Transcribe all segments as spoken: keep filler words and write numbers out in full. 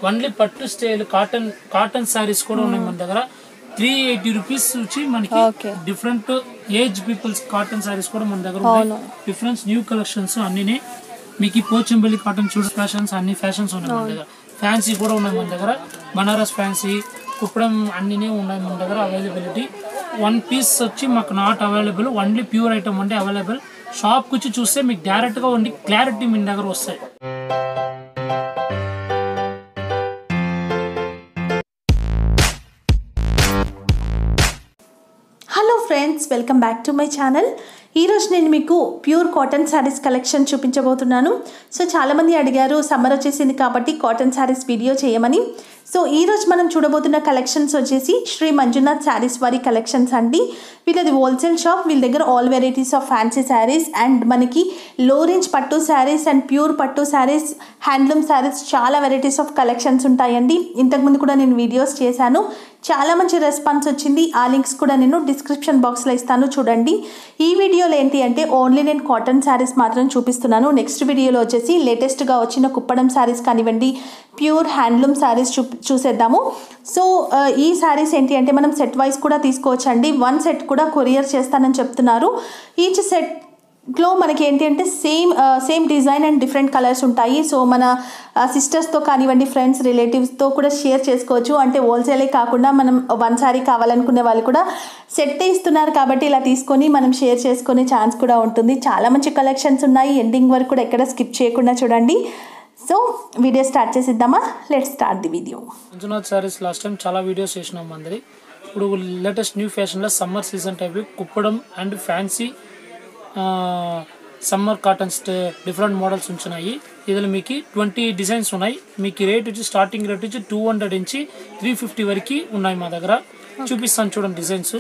Only పట్టు style cotton cotton saris కూడా ఉన్నాయి మన దగ్గర త్రీ ఎయిటీ రూపీస్ వచ్చి మనకి different age peoples cotton saris కూడా మన దగ్గర ఉన్నాయి డిఫరెన్స్ న్యూ కలెక్షన్స్ అన్ని మీకు పోచంపల్లి కాటన్ చూడ ఫ్యాషన్స్ అన్ని ఫ్యాషన్స్ ఉన్నాయి మన దగ్గర ఫ్యాన్సీ కూడా ఉన్నాయి మన దగ్గర బనారస్ ఫ్యాన్సీ కుప్పడం అన్నీ ఉన్నాయి మన దగ్గర అవైలబిలిటీ వన్ పీస్ వచ్చి మాకు not available only pure item అంటే అవైలబుల్ షాప్కి వచ్చి చూస్తే మీకు డైరెక్ట్గా ఉండి క్లారిటీ మీ దగ్గర వస్తాయి hello friends welcome back to my channel ఈరోజు నేను మీకు ప్యూర్ కాటన్ శారీస్ కలెక్షన్ చూపించబోతున్నాను సో చాలామంది అడిగారు సమ్మర్ వచ్చేసింది కాబట్టి కాటన్ శారీస్ వీడియో చేయమని సో ఈరోజు మనం చూడబోతున్న కలెక్షన్స్ వచ్చేసి శ్రీ మంజునాథ్ శారీస్ వారి కలెక్షన్స్ అండి వీళ్ళది హోల్సేల్ షాప్ వీళ్ళ దగ్గర all varieties of fancy saris and మనకి లో రేంజ్ పట్టు శారీస్ అండ్ ప్యూర్ పట్టు శారీస్ హ్యాండ్లూమ్ శారీస్ చాలా వెరైటీస్ ఆఫ్ కలెక్షన్స్ ఉంటాయండి ఇంతకుముందు కూడా నేను వీడియోస్ చేశాను చాలా మంచి రెస్పాన్స్ వచ్చింది ఆ లింక్స్ కూడా నేను డిస్క్రిప్షన్ బాక్స్లో ఇస్తాను చూడండి ఈ వీడియోలో ఏంటి అంటే ఓన్లీ నేను కాటన్ శారీస్ మాత్రం చూపిస్తున్నాను నెక్స్ట్ వీడియోలో వచ్చేసి లేటెస్ట్గా వచ్చిన కుప్పడం శారీస్ కానివ్వండి ప్యూర్ హ్యాండ్లూమ్ శారీస్ చూ చూసేద్దాము సో ఈ శారీస్ ఏంటి అంటే మనం సెట్ వైజ్ కూడా తీసుకోవచ్చండి వన్ సెట్ కూడా కొరియర్ చేస్తానని చెప్తున్నారు ఈచ్ సెట్లో మనకి ఏంటి అంటే same same design and different colours ఉంటాయి సో మన సిస్టర్స్తో కానివ్వండి ఫ్రెండ్స్ రిలేటివ్స్తో కూడా షేర్ చేసుకోవచ్చు అంటే హోల్సేలే కాకుండా మనం వన్ శారీ కావాలనుకునే వాళ్ళు కూడా సెట్టే ఇస్తున్నారు కాబట్టి ఇలా తీసుకొని మనం షేర్ చేసుకునే ఛాన్స్ కూడా ఉంటుంది చాలా మంచి కలెక్షన్స్ ఉన్నాయి ఎండింగ్ వరకు కూడా ఎక్కడ స్కిప్ చేయకుండా చూడండి సో వీడియో స్టార్ట్ చేసిద్దామా let's start the video Manjunath saris last time చాలా వీడియోస్ చేసినాం అందరి ఇప్పుడు లేటెస్ట్ న్యూ ఫ్యాషన్లో summer season type Kuppadam and fancy summer cottons different models ఉంచున్నాయి ఇందులో మీకు ట్వంటీ డిజైన్స్ ఉన్నాయి మీకు రేట్ వచ్చి స్టార్టింగ్ రేట్ వచ్చి టూ హండ్రెడ్ నుంచి త్రీ ఫిఫ్టీ వరకు ఉన్నాయి మా దగ్గర చూపిస్తాను చూడండి డిజైన్స్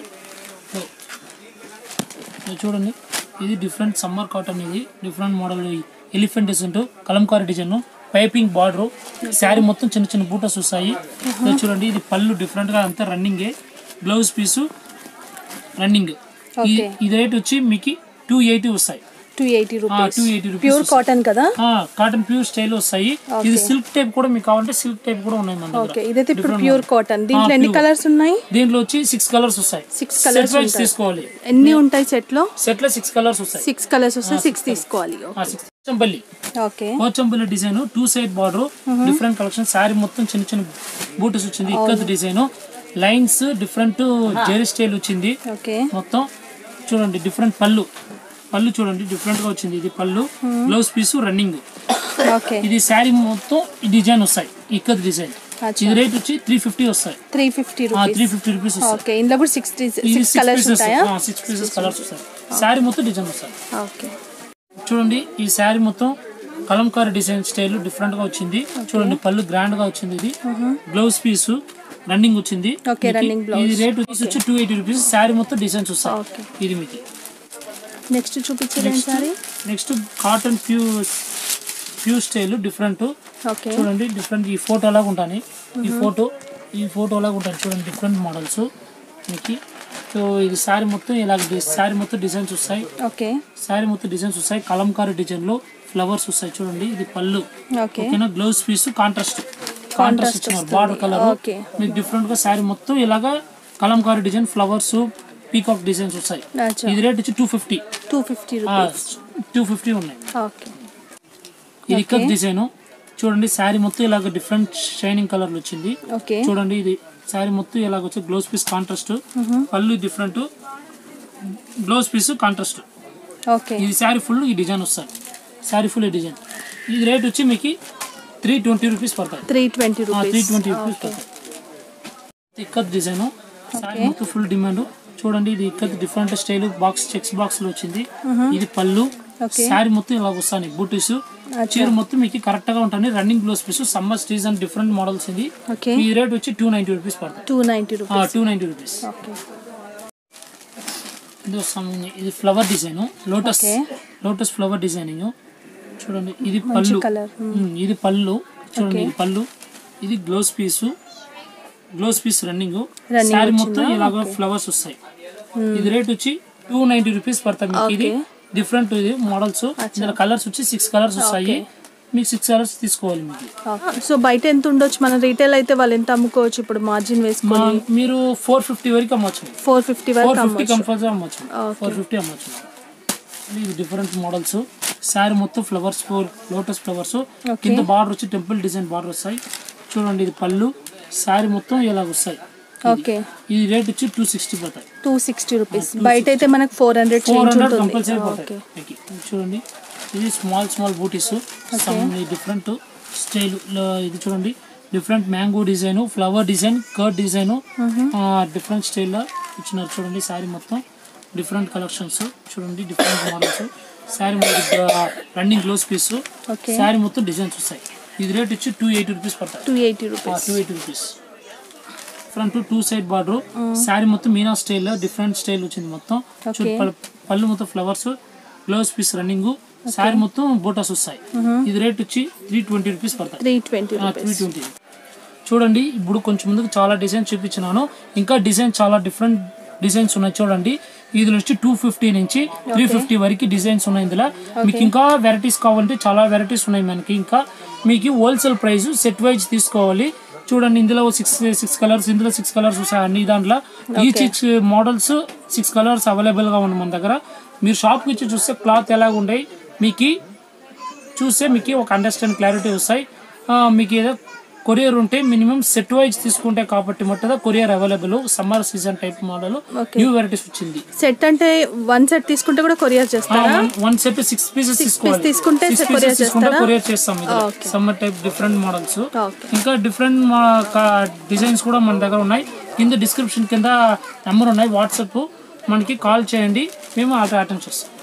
చూడండి ఇది డిఫరెంట్ సమ్మర్ కాటన్ ఇది different model elephant design Kalamkari design piping border sari మొత్తం చిన్న చిన్న బూటస్ వస్తాయి చూడండి ఇది పళ్ళు డిఫరెంట్గా అంతా రన్నింగే బ్లౌజ్ పీసు రన్నింగ్ ఇది రేట్ వచ్చి మీకు టూ ఎయిటీ వస్తాయి two eighty rupees pure cotton కదా కాటన్ ప్యూర్ స్టైల్ వస్తాయి ఇది సిల్క్ టైప్ కూడా మీకు కావాలంటే సిల్క్ టైప్ కూడా ఉన్నాయి మన దగ్గర ఇదైతే ఇప్పుడు ప్యూర్ కాటన్ దీంట్లో ఎన్ని కలర్స్ ఉన్నాయి దీంట్లో వచ్చి సిక్స్ కలర్స్ వస్తాయి సిక్స్ కలర్స్ తీసుకోవాలి ఎన్ని ఉంటాయి సెట్ లో సెట్ లో సిక్స్ కలర్స్ వస్తాయి సిక్స్ కలర్స్ వస్తాయి సిక్స్ తీసుకోవాలి Pochampalli okay Pochampalli design two side border different collection sari మొత్తం చిన్న చిన్న బూటస్ వచ్చింది ikat design lines different zari style వచ్చింది మొత్తం చూడండి డిఫరెంట్ పళ్ళు పళ్ళు చూడండి డిఫరెంట్ గా వచ్చింది ఇది పళ్ళు బ్లౌజ్ పీసు రన్నింగ్ ఇది శారీ మొత్తం డిజైన్ వస్తాయి ఇక్కత్ డిజైన్ ఇది రేట్ వచ్చి త్రీ ఫిఫ్టీ వస్తాయి three fifty three fifty rupees okay ఇందులో కూడా సిక్స్ సిక్స్ కలర్స్ ఉంటాయా సిక్స్ పీసెస్ కలర్స్ వస్తాయి శారీ మొత్తం డిజైన్ వస్తాయి ఓకే చూడండి ఈ శారీ మొత్తం కలంకారీ డిజైన్ స్టైల్ డిఫరెంట్ గా వచ్చింది చూడండి పళ్ళు గ్రాండ్ గా వచ్చింది ఇది బ్లౌజ్ పీసు రన్నింగ్ వచ్చింది ఇది రేట్ వచ్చి టూ ఎయిటీ రూపీస్ శారీ మొత్తం డిజైన్స్ వస్తాయి ఇది మీకు నెక్స్ట్ చూపించండి sorry next cotton pure pure style different చూడండి డిఫరెంట్ ఈ ఫోటో లాగా ఉంటాయి ఈ ఫోటో ఈ ఫోటో లాగా ఉంటాయి చూడండి డిఫరెంట్ మోడల్స్ మీకు సో ఇది శారీ మొత్తం ఇలాగ శారీ మొత్తం డిజైన్స్ వస్తాయి ఓకే శారీ మొత్తం డిజైన్స్ వస్తాయి కలంకారీ డిజైన్ లో ఫ్లవర్స్ వస్తాయి చూడండి ఇది పళ్ళు ఓకేనా బ్లౌజ్ పీస్ కాంట్రాస్ట్ కాంట్రాస్ట్ ఇచ్చినారు బార్డర్ కలర్ మీకు డిఫరెంట్ గా శారీ మొత్తం ఇలాగా Kalamkari design flowers peacock designs వస్తాయి ఇది రేట్ వచ్చి two fifty two fifty rupees two fifty ఉన్నాయి ఇది ఇక్కత్ డిజైన్ చూడండి శారీ మొత్తం ఇలాగ డిఫరెంట్ షైనింగ్ కలర్ వచ్చింది చూడండి ఇది శారీ మొత్తం ఇలాగ వచ్చి బ్లౌజ్ పీస్ కాంట్రాస్ట్ పళ్ళు డిఫరెంట్ బ్లౌజ్ పీస్ కాంట్రాస్ట్ ఇది శారీ ఫుల్ ఈ డిజైన్ వస్తాయి శారీ ఫుల్ ఈ డిజైన్ ఇది రేట్ వచ్చి మీకు త్రీ ట్వంటీ రూపీస్ పడతాయి three twenty three twenty rupees పడతాయి ఇక్కత్ డిజైన్ శారీ మొత్తం ఫుల్ డిమాండ్ చూడండి ఇది ఇక్కడ different style box checks box లో వచ్చింది ఇది పళ్ళు శారీ మొత్తం ఇలా వస్తాయి బూటీస్ చీర మొత్తం మీకు కరెక్ట్ గా ఉంటుంది running blouse piece summer season different models ఇది ఈ రేట్ వచ్చి టూ నైన్టీ రూపీస్ పడుతుంది two ninety rupees two ninety rupees ఇది ఇది flower design lotus lotus flower designing చూడండి ఇది పళ్ళు ఇది పళ్ళు చూడండి ఇది పళ్ళు ఇది blouse piece blouse piece running sari మొత్తం ఇలాగ ఫ్లవర్స్ వస్తాయి ఇది రేట్ వచ్చి టూ నైన్టీ రూపీస్ పడతాయి మీకు ఇది డిఫరెంట్ ఇది మోడల్స్ ఇందులో కలర్స్ వచ్చి సిక్స్ కలర్స్ వస్తాయి మీకు సిక్స్ కలర్స్ తీసుకోవాలి మీకు. సో బయట ఎంత ఉండొచ్చు మన రీటైల్ అయితే వాళ్ళు ఎంత అమ్ముకోవచ్చు ఇప్పుడు మార్జిన్ వేసుకొని? మీరు ఫోర్ ఫిఫ్టీ వరకు అమ్మొచ్చు. ఫోర్ ఫిఫ్టీ వరకు ఫోర్ ఫిఫ్టీ కంపల్సరీ అమ్మొచ్చు. ఫోర్ ఫిఫ్టీ అమ్మొచ్చు. ఇది డిఫరెంట్ మోడల్స్. శారీ మొత్తం ఫ్లవర్స్, ఫోర్ లోటస్ ఫ్లవర్స్, కింద బార్డర్ వచ్చి టెంపుల్ డిజైన్ బార్డర్ వస్తాయి. చూడండి ఇది పళ్ళు, శారీ మొత్తం ఇలా వస్తాయి. ఓకే ఈ రేట్ వచ్చి టూ సిక్స్టీ పడతాయి. Two sixty rupees. బయట అయితే మనకు four hundred four hundred compulsory పడతాయి. చూడండి ఇది స్మాల్ స్మాల్ బూటీస్, డిఫరెంట్ స్టైల్. ఇది చూడండి different mango design, flower design, curd design, different స్టైల్లో ఇచ్చినారు. చూడండి శారీ మొత్తం డిఫరెంట్ కలెక్షన్స్. చూడండి different models. Sari running blouse piece. Sari మొత్తం డిజైన్స్ వస్తాయి. ఇది రేట్ వచ్చి టూ ఎయిటీ రూపీస్ పడతాయి. Two eighty rupees two eighty rupees front two side border. Sari మొత్తం మీనా స్టైల్, డిఫరెంట్ స్టైల్ వచ్చింది మొత్తం. పళ్ళు మొత్తం flowers, blouse piece running, sari మొత్తం బోటాస్ వస్తాయి. ఇది రేట్ వచ్చి త్రీ ట్వంటీ రూపీస్ పడతాయి. త్రీ ట్వంటీ త్రీ ట్వంటీ చూడండి ఇప్పుడు కొంచెం ముందుకు చాలా డిజైన్ చూపించినాను. ఇంకా డిజైన్ చాలా డిఫరెంట్ డిజైన్స్ ఉన్నాయి. చూడండి ఇది వచ్చి టూ ఫిఫ్టీ నుంచి త్రీ ఫిఫ్టీ వరకు డిజైన్స్ ఉన్నాయి. ఇందులో మీకు ఇంకా వెరైటీస్ కావాలంటే చాలా వెరైటీస్ ఉన్నాయి మనకి. ఇంకా మీకు హోల్సేల్ ప్రైస్ సెట్ వైజ్ తీసుకోవాలి. చూడండి ఇందులో సిక్స్ సిక్స్ కలర్స్ ఇందులో సిక్స్ కలర్స్ వస్తాయి అన్ని దాంట్లో. ఈ సిక్స్ మోడల్స్ సిక్స్ కలర్స్ అవైలబుల్గా ఉన్నాయి మన దగ్గర. మీరు షాప్కి వచ్చి చూస్తే క్లాత్ ఎలాగ ఉన్నాయి మీకు చూస్తే మీకు ఒక అండర్స్టాండ్ క్లారిటీ వస్తాయి. మీకు ఏదో కొరియర్ ఉంటే మినిమం సెట్ వైజ్ తీసుకుంటే కాబట్టి మట్టుగా courier available. Summer season type model new varieties వచ్చింది. సెట్ అంటే వన్ సెట్ తీసుకుంటే కూడా కొరియర్ చేస్తారా? వన్ సెట్ సిక్స్ పీసెస్ తీసుకుంటే కొరియర్ చేస్తాం. సమ్మర్ టైప్ డిఫరెంట్ మోడల్స్, ఇంకా డిఫరెంట్ డిజైన్స్ కూడా మన దగ్గర ఉన్నాయి. కింద డిస్క్రిప్షన్ కింద నెంబర్ ఉన్నాయి, వాట్సాప్ మనకి కాల్ చేయండి, మేము అటెండ్ చేస్తాం.